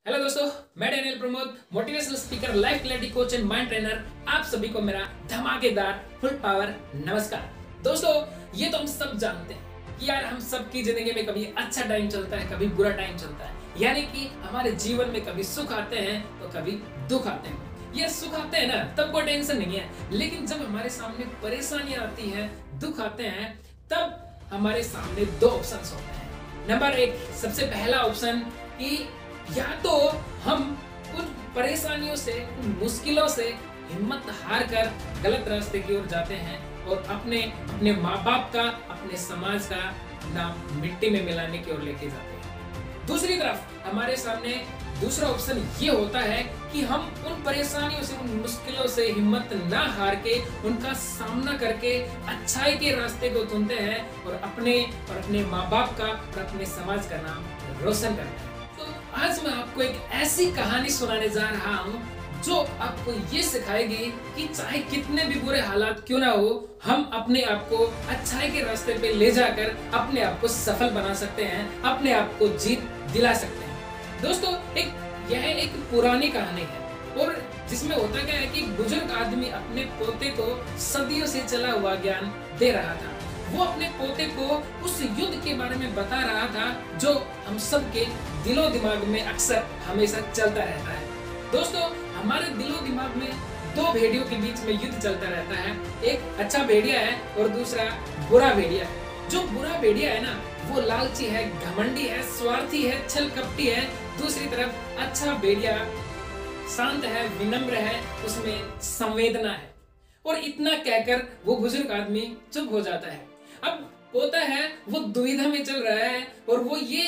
Hello दोस्तों, मैं Daniel Pramod, motivational speaker, life clarity coach and mind trainer. आप सभी को मेरा धमाकेदार फुल पावर नमस्कार। दोस्तों, ये तो हम सब जानते हैं कि यार हम सबकी जिंदगी में कभी अच्छा टाइम चलता है, कभी बुरा टाइम चलता है। यानी कि हमारे जीवन में कभी सुख आते हैं तो कभी दुख आते हैं। ये सुख आते हैं ना, तब कोई टेंशन नहीं है, लेकिन जब हमारे सामने परेशानियां आती है, दुख आते हैं, तब हमारे सामने दो ऑप्शंस होते हैं। नंबर एक, सबसे पहला ऑप्शन कि या तो हम उन परेशानियों से, उन मुश्किलों से हिम्मत हार कर गलत रास्ते की ओर जाते हैं और अपने माँ बाप का, अपने समाज का नाम मिट्टी में मिलाने की ओर लेके जाते हैं। दूसरी तरफ हमारे सामने दूसरा ऑप्शन ये होता है कि हम उन परेशानियों से, उन मुश्किलों से हिम्मत ना हार के उनका सामना करके अच्छाई के रास्ते को चुनते हैं और अपने माँ बाप का और अपने समाज का नाम रोशन करते हैं। आज मैं आपको एक ऐसी कहानी सुनाने जा रहा हूँ जो आपको ये सिखाएगी कि चाहे कितने भी बुरे हालात क्यों ना हो, हम अपने आप को अच्छाई के रास्ते पे ले जाकर अपने आप को सफल बना सकते हैं, अपने आप को जीत दिला सकते हैं। दोस्तों, यह एक पुरानी कहानी है और जिसमें होता क्या है कि बुजुर्ग आदमी अपने पोते को सदियों से चला हुआ ज्ञान दे रहा था। वो अपने पोते को उस युद्ध के बारे में बता रहा था जो हम सबके दिलो दिमाग में अक्सर हमेशा चलता रहता है। दोस्तों, हमारे दिलो दिमाग में दो भेड़ियों के बीच में युद्ध चलता रहता है। एक अच्छा भेड़िया है और दूसरा बुरा भेड़िया है। जो बुरा भेड़िया है ना, वो लालची है, घमंडी है, स्वार्थी है, छल कपटी है। दूसरी तरफ अच्छा भेड़िया शांत है, विनम्र है, उसमें संवेदना है। और इतना कहकर वो बुजुर्ग आदमी चुप हो जाता है। अब पोता है, वो दुविधा में चल रहा है और वो ये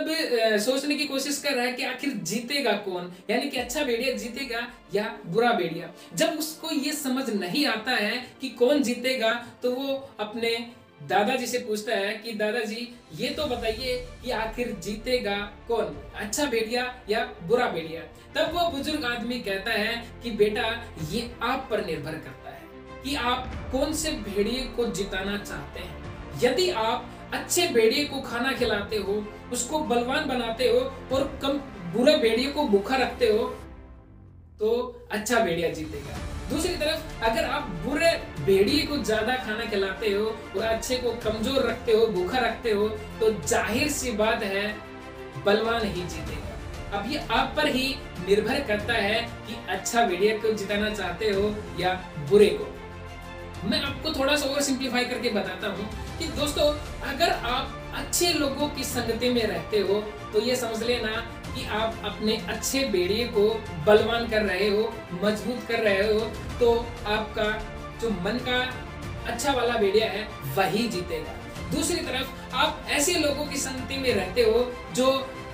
सोचने की कोशिश कर रहा है कि आखिर जीतेगा कौन, यानी कि अच्छा भेड़िया जीतेगा या बुरा भेड़िया। जब उसको ये समझ नहीं आता है कि कौन जीतेगा, तो वो अपने दादाजी से पूछता है कि दादाजी, ये तो बताइए कि आखिर जीतेगा कौन, अच्छा भेड़िया या बुरा भेड़िया। तब वो बुजुर्ग आदमी कहता है कि बेटा, ये आप पर निर्भर करता है कि आप कौन से भेड़िए को जिताना चाहते हैं। यदि आप अच्छे भेड़िए को खाना खिलाते हो, उसको बलवान बनाते हो और कम बुरे भेड़िए को भूखा रखते हो, तो अच्छा भेड़िया जीतेगा। दूसरी तरफ अगर आप बुरे भेड़िए को ज्यादा खाना खिलाते हो और अच्छे को कमजोर रखते हो, भूखा रखते हो, तो जाहिर सी बात है बलवान ही जीतेगा। अब ये आप पर ही निर्भर करता है कि अच्छा भेड़िया को जिताना चाहते हो या बुरे को। मैं आपको थोड़ा सा और सिंप्लीफाई करके बताता हूँ कि दोस्तों, अगर आप अच्छे लोगों की संगति में रहते हो तो ये समझ लेना कि आप अपने अच्छे भेड़िए को बलवान कर रहे हो, मजबूत कर रहे हो, तो आपका जो मन का अच्छा वाला भेड़िया है वही जीतेगा। दूसरी तरफ आप ऐसे लोगों की संगति में रहते हो जो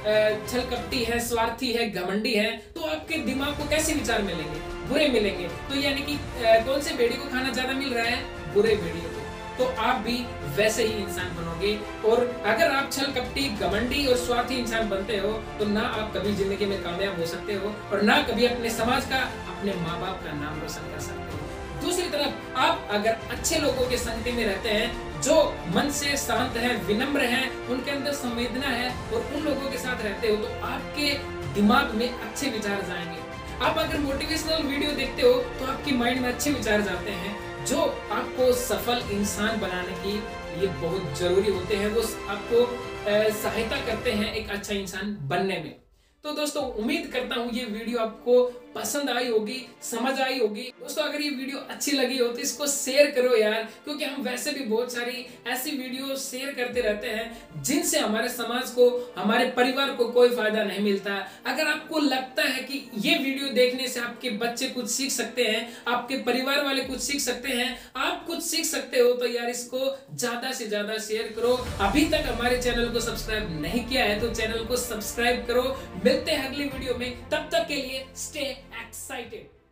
छल कपटी है, स्वार्थी है, घमंडी है, तो आपके दिमाग को कैसे विचार मिलेंगे? बुरे मिलेंगे। तो यानी कि कौन से भेड़िए को खाना ज्यादा मिल रहा है? बुरे भेड़िए को। तो आप भी वैसे ही इंसान बनोगे। और अगर आप छल कपटी, घमंडी और स्वार्थी इंसान बनते हो तो ना आप कभी जिंदगी में कामयाब हो सकते हो और ना कभी अपने समाज का, अपने माँ बाप का नाम रोशन कर सकते हो। दूसरी तरफ आप अगर अच्छे लोगों के संगति में रहते हैं जो मन से शांत है, विनम्र है, उनके अंदर संवेदना है, और उन लोगों के साथ रहते हो, तो आपके दिमाग में अच्छे विचार जाएंगे। आप अगर मोटिवेशनल वीडियो देखते हो तो आपके माइंड में अच्छे विचार जाते हैं जो आपको सफल इंसान बनाने की ये बहुत जरूरी होते हैं। वो आपको सहायता करते हैं एक अच्छा इंसान बनने में। तो दोस्तों, उम्मीद करता हूँ ये वीडियो आपको पसंद आई होगी, समझ आई होगी। दोस्तों, अगर ये वीडियो अच्छी लगी हो तो इसको शेयर करो यार, क्योंकि हम वैसे भी बहुत सारी ऐसी वीडियो शेयर करते रहते हैं जिनसे हमारे समाज को, हमारे परिवार को कोई फायदा नहीं मिलता। अगर आपको लगता है कि ये वीडियो देखने से आपके बच्चे कुछ सीख सकते हैं, आपके परिवार वाले कुछ सीख सकते हैं, आप कुछ सीख सकते हो, तो यार इसको ज्यादा से ज्यादा शेयर करो। अभी तक हमारे चैनल को सब्सक्राइब नहीं किया है तो चैनल को सब्सक्राइब करो। मिलते हैं अगली वीडियो में, तब तक के लिए स्टे एक्साइटेड।